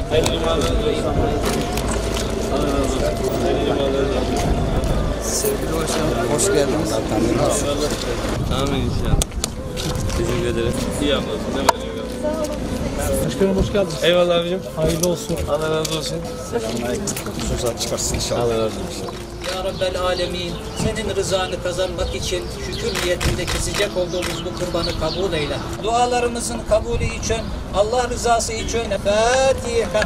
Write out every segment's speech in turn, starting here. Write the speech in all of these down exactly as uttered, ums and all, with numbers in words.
Hayırlı cumalar olsun. Allah razı olsun. Hayırlı cumalar olsun. Sevgili başkanım, hoş geldiniz. Amin inşallah. Teşekkür ederim. İyi yapmasın. Ne var? Başkanım hoş geldiniz. Eyvallah abicim. Hayırlı olsun. Allah razı olsun. Sözler çıkarsın inşallah. Allah razı olsun. Ya Rabbel Alemin, senin rızanı kazanmak için şükür niyetinde kesecek olduğumuz bu kurbanı kabul eyle. Dualarımızın kabulü için, Allah rızası için Fatiha.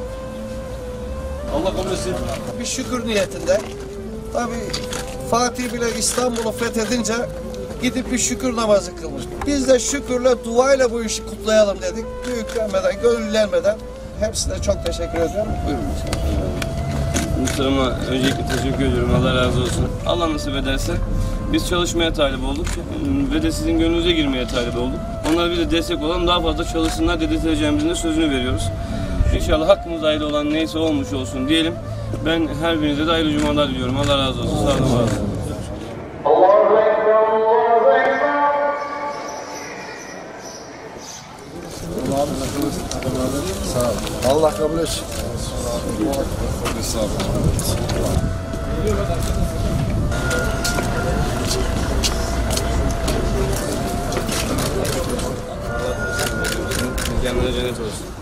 Allah kabul etsin. Bir şükür niyetinde. Tabii Fatih bile İstanbul'u fethedince gidip bir şükür namazı kılmış. Biz de şükürle, duayla bu işi kutlayalım dedik. Büyüklenmeden, gönüllenmeden hepsine çok teşekkür ediyorum. Buyurun. Muhtarıma öncelikle teşekkür ediyorum. Allah razı olsun. Allah nasip ederse biz çalışmaya talip olduk ve de sizin gönlünüze girmeye talip olduk. Onlara bir de destek olan daha fazla çalışsınlar dedirteceğimizin de sözünü veriyoruz. İnşallah hakkımızda hayırlı olan neyse olmuş olsun diyelim. Ben her birinize de hayırlı cumalar diliyorum. Allah razı olsun. Sağ olun. Var olun. Allahu Ekber, Allahu Ekber. Sağ olun. Allah kabul etsin. Mekanları cennet olsun.